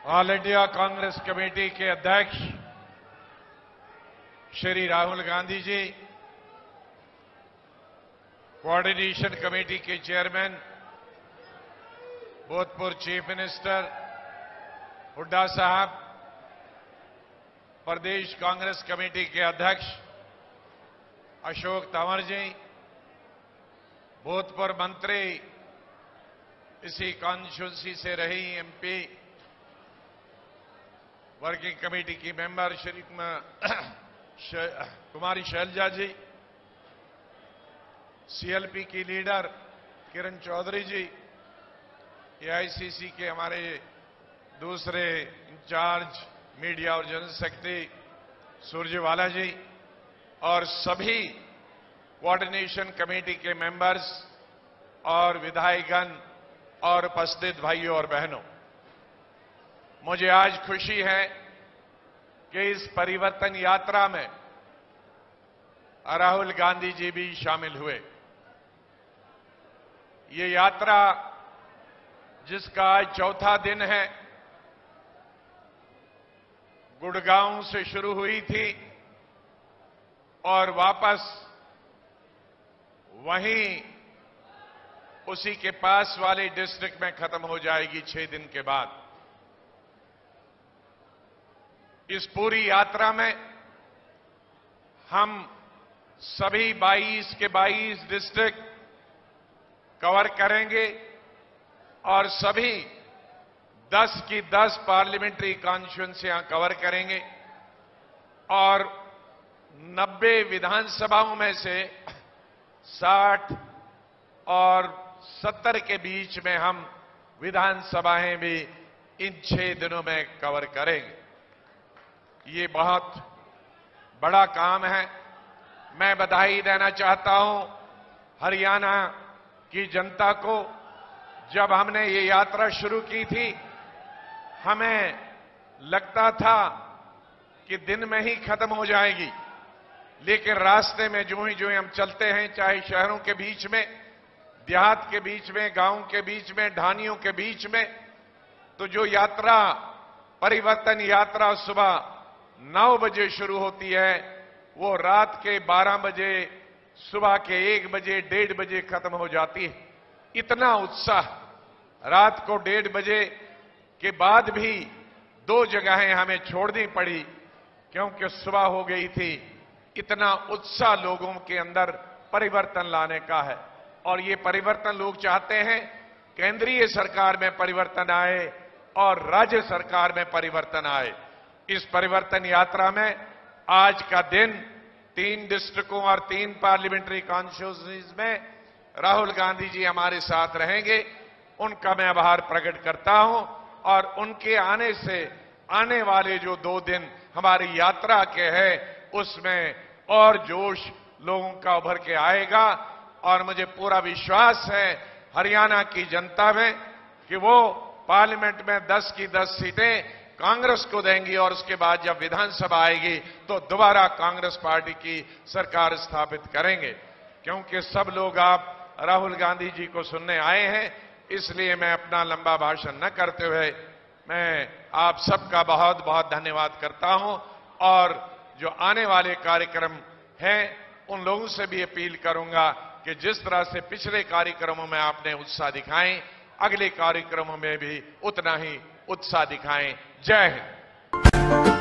All India Congress committee के अध्यक्ष Shri Rahul Gandhi ji, coordination committee के चेयरमैन भूतपूर्व चीफ मिनिस्टर हुड्डा साहब, प्रदेश कांग्रेस कमेटी के अध्यक्ष अशोक तंवर जी, भूतपूर्व मंत्री, इसी कॉन्स्टिट्यूंसी से रही एमपी, वर्किंग कमेटी की मेंबर श्री कुमारी शैलजा जी, सीएलपी की लीडर किरण चौधरी जी, एआईसीसी के हमारे दूसरे इंचार्ज मीडिया और जनरल सेक्रेटरी सुरजेवाला जी और सभी कोऑर्डिनेशन कमेटी के मेंबर्स और विधायकगण और उपस्थित भाइयों और बहनों, मुझे आज खुशी है कि इस परिवर्तन यात्रा में राहुल गांधी जी भी शामिल हुए। ये यात्रा जिसका आज चौथा दिन है, गुड़गांव से शुरू हुई थी और वापस वहीं उसी के पास वाले डिस्ट्रिक्ट में खत्म हो जाएगी 6 दिन के बाद। इस पूरी यात्रा में हम सभी 22 के 22 डिस्ट्रिक्ट कवर करेंगे और सभी 10 की 10 पार्लियामेंट्री कॉन्स्टिट्यूंसियां कवर करेंगे और 90 विधानसभाओं में से 60 और 70 के बीच में हम विधानसभाएं भी इन 6 दिनों में कवर करेंगे। ये बहुत बड़ा काम है। मैं बधाई देना चाहता हूं हरियाणा की जनता को। जब हमने ये यात्रा शुरू की थी, हमें लगता था कि दिन में ही खत्म हो जाएगी, लेकिन रास्ते में जो ही हम चलते हैं, चाहे शहरों के बीच में, देहात के बीच में, गांव के बीच में, ढानियों के बीच में, तो जो यात्रा, परिवर्तन यात्रा सुबह 9 बजे शुरू होती है, वो रात के 12 बजे, सुबह के 1 बजे, 1:30 बजे खत्म हो जाती है। इतना उत्साह, रात को 1:30 बजे के बाद भी 2 जगहें हमें छोड़नी पड़ी क्योंकि सुबह हो गई थी। इतना उत्साह लोगों के अंदर परिवर्तन लाने का है और ये परिवर्तन लोग चाहते हैं। केंद्रीय सरकार में परिवर्तन आए और राज्य सरकार में परिवर्तन आए। इस परिवर्तन यात्रा में आज का दिन 3 डिस्ट्रिक्टों और 3 पार्लियामेंट्री कॉन्स्टिट्यूंसीज में राहुल गांधी जी हमारे साथ रहेंगे। उनका मैं आभार प्रकट करता हूं और उनके आने से आने वाले जो 2 दिन हमारी यात्रा के हैं, उसमें और जोश लोगों का उभर के आएगा और मुझे पूरा विश्वास है हरियाणा की जनता में कि वो पार्लियामेंट में 10 की 10 सीटें कांग्रेस को देंगी और उसके बाद जब विधानसभा आएगी तो दोबारा कांग्रेस पार्टी की सरकार स्थापित करेंगे। क्योंकि सब लोग आप राहुल गांधी जी को सुनने आए हैं, इसलिए मैं अपना लंबा भाषण न करते हुए मैं आप सबका बहुत बहुत धन्यवाद करता हूं और जो आने वाले कार्यक्रम हैं उन लोगों से भी अपील करूंगा कि जिस तरह से पिछले कार्यक्रमों में आपने उत्साह दिखाएं, अगले कार्यक्रमों में भी उतना ही उत्साह दिखाएं। जय हिंद।